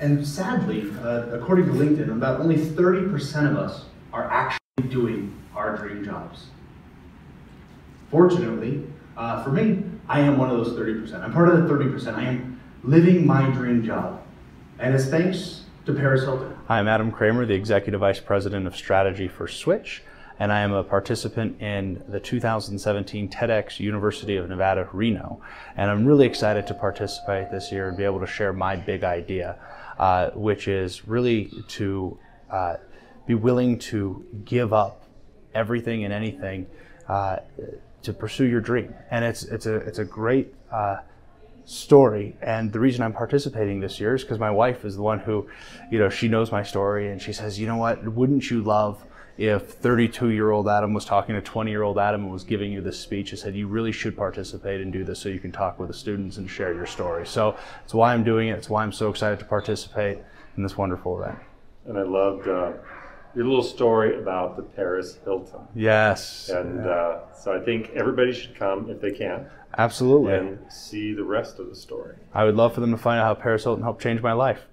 And sadly, according to LinkedIn, about only 30% of us are actually doing our dream jobs. Fortunately, for me, I am one of those 30%. I'm part of the 30%. I am living my dream job. And it's thanks to Paris Hilton. Hi, I'm Adam Kramer, the Executive Vice President of Strategy for Switch, and I am a participant in the 2017 TEDxUniversityofNevada, Reno. And I'm really excited to participate this year and be able to share my big idea, which is really to be willing to give up everything and anything to pursue your dream. And it's a great story, and the reason I'm participating this year is because my wife is the one who, she knows my story, and she says, you know what, wouldn't you love if 32-year-old Adam was talking to 20-year-old Adam and was giving you this speech and said, you really should participate and do this so you can talk with the students and share your story. So it's why I'm doing it. It's why I'm so excited to participate in this wonderful event. And I loved your little story about the Paris Hilton. Yes. And so I think everybody should come if they can. Absolutely. And see the rest of the story. I would love for them to find out how Paris Hilton helped change my life.